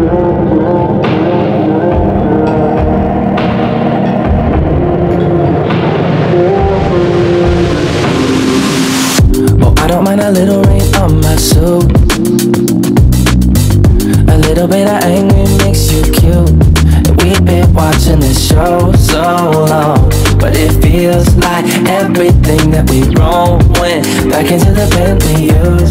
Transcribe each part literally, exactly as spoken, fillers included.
I don't mind a little rain on my suit. A little bit of anger makes you cute. And we've been watching this show so long, but it feels like everything that we wrote went back into the pen we used.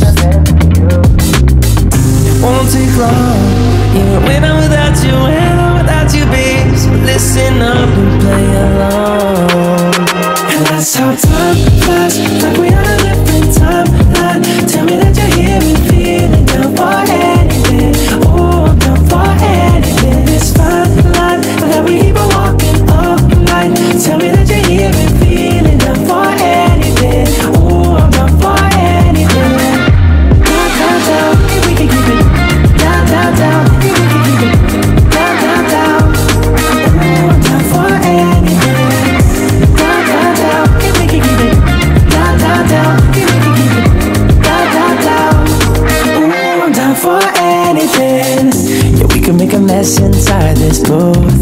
It won't take long, even when I'm without you, when I'm without you, babe. So listen up and play along. And that's how time flies, like we on a different timeline. Tell me that you're here and feeling down for anything. Oh, I'm down for anything. It's fine line, but that we keep on walking all night. Tell me that you're here and feeling down for anything. Oh, I'm down for anything. Down, down, down, if we can keep it. Down, down, down, if we can keep it. Down, down, down. Oh, I'm down for anything. Down, down, down, if we can keep it. Down, down, down, if we can keep it. Down, down, down. Oh, I'm down for anything. Yeah, we can make a mess inside this booth.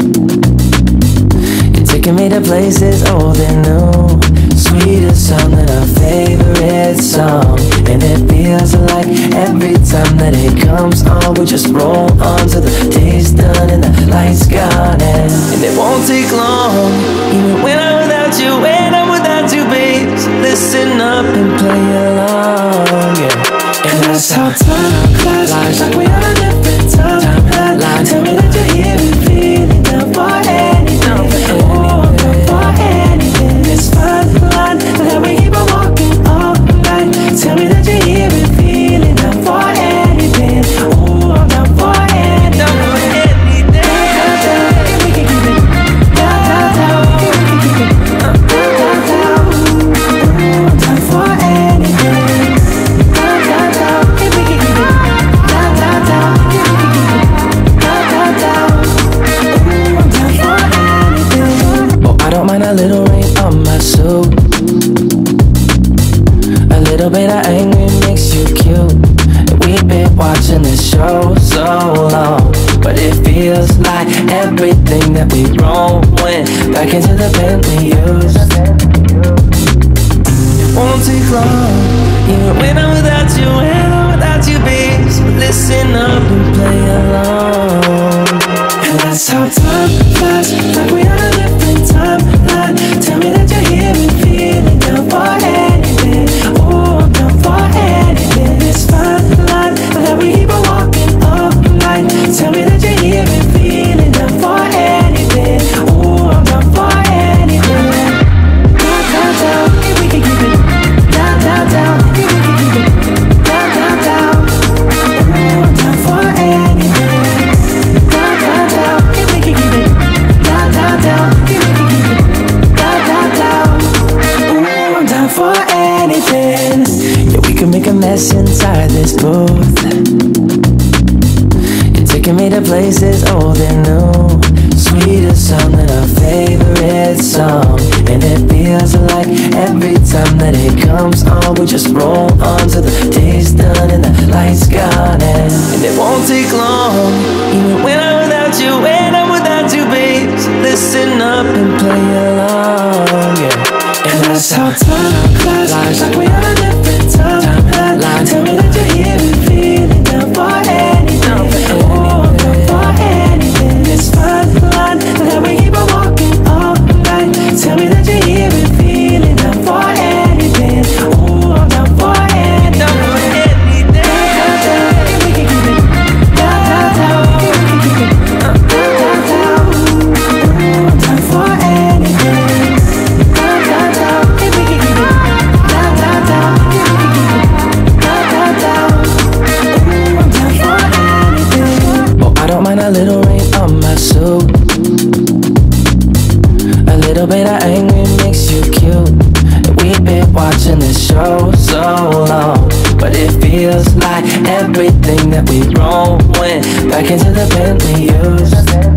You're taking me to places old and new, sweeter song than our favorite song. And it feels like every time that it comes on, we just roll on till the day's done and the lights gone. And, and it won't take long, even when I'm without you, when I'm without you, babe. So listen up and play along, yeah. And that's how time flies, like we on a different timeline. Tell me that you're here and feeling down for anything. Oh, I'm down for anything. It's fine line, but that we keep on walking all night. Tell me that you're here and feeling down for anything. Oh, I'm down for anything. Down, down, down, if we can keep it. Down, down, down, if we can keep it. Down, down, down. Oh, I'm down for anything. Down, down, down, if we can keep it. Down, down, down, if we can keep it. Down, down, down. Oh, I'm down for anything. Oh, I don't mind a little rain on my suit. A little bit of anger makes you cute. And we've been watching this show so long, but it feels like everything that we wrote went back into the pen we used. It won't take long, even when I'm without you, when I'm without you, babe. So listen up and play along. And that's how time flies, like we on a different timeline. Tell me that you're here and feeling down for anything. Oh, I'm down for anything. It's fine line, but that we keep on walking all night. Tell me that you're here and feeling down for anything. Oh, I'm down for anything. Down, down, down, if we can keep it. Down, down, down, if we can keep it. Down, down, down. Oh, I'm down for anything. Down, down, down, if we can keep it. Down, down, down, if we can keep it. Down, down, down. Oh, I'm down for anything. Yeah, we can make a mess inside this booth. You're taking me to places old and new, sweeter song than our favorite song. And it feels like every time that it comes on, we just roll on till the day's done and the lights gone. And, and it won't take long, even when I'm without you, when I'm without you, babe. So listen up and play along, yeah. And that's how time flies, like we on a different timeline. Tell me that you're here and feeling down for anything. Oh, I'm down for anything. It's fine line, but that we keep on walking all night. Tell me that you're here and feeling down for anything. Oh, I'm down for anything. Down, down, down, if we can keep it. Down, down, down, if we can keep it. Down, down, down. Oh, I'm down for anything. Down, down, down, if we can keep it. Down, down, down, if we can keep it. Down, down, down. Oh, I'm down for anything. Oh, I don't mind a little rain on my suit. A little bit of anger makes you cute. And we've been watching this show so long, but it feels like everything that we wrote went back into the pen we used.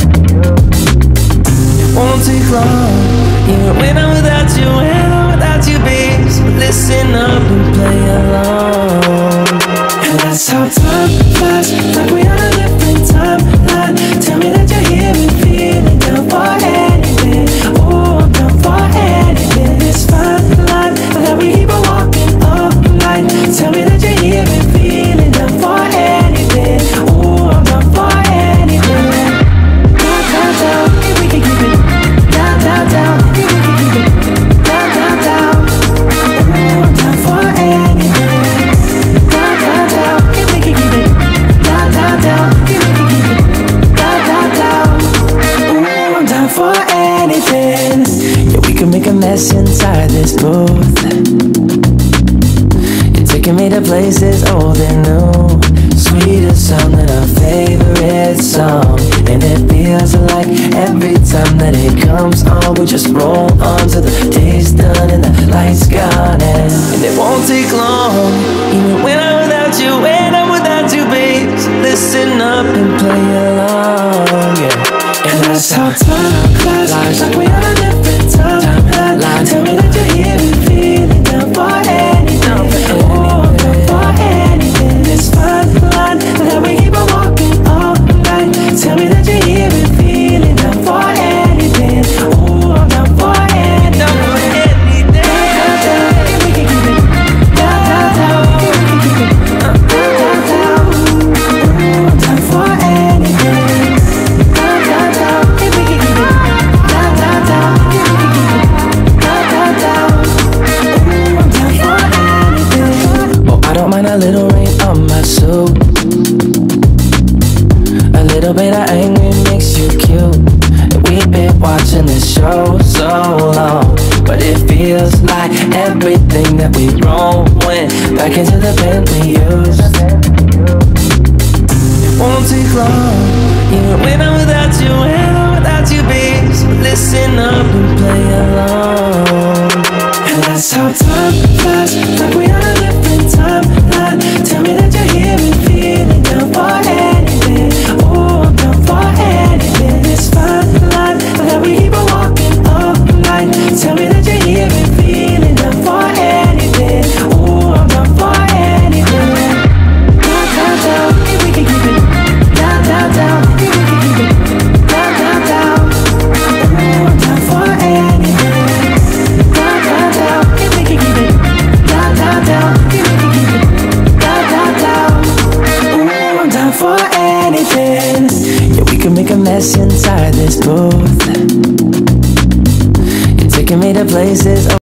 It won't take long, even when I'm without you, when I'm without you, babe. So listen up and play along. And that's how time flies, like we on a different time. this booth. You're taking me to places old and new, sweeter sound than our favorite song. And it feels like every time that it comes on, we just roll on till the day's done and the lights gone. And, and it won't take long, even when I'm without you, when I'm without you, babe. So listen up and play along, yeah. And that's how time flies, like we on a different timeline. Tell me that you're here and feeling down for anything. Oh, I'm down for anything. It's fine line that we keep on walking all night. Tell me that you're here and feeling down for anything. Oh, I'm down for anything. Down, down, down, if we can keep it. Down, down, down, if we can keep it. Down, down, down. Oh, I'm down for anything. A little rain on my suit, a little bit of anger makes you cute. And we've been watching this show so long, but it feels like everything that we wrote went back into the pen we used. It won't take long, even when I'm without you, when I'm without you, babe. So listen up and play along. And that's how time flies, like we on a different timeline. Tell me that you're here and feeling down for anything. Oh, I'm down for anything. It's fine line that we keep on walking all night. Tell me that you're here and feeling down for anything. Oh, I'm down for anything. Down, down, down, if we can keep it. Down, down, down, if we can keep it. Down, down, down. Oh, I'm down for anything. Down, down, down, if we can keep it. Down, down, down, if we can keep it. Down, down, down. Ooh, I'm down for anything. Yeah, we can make a mess inside this booth. You're taking me to places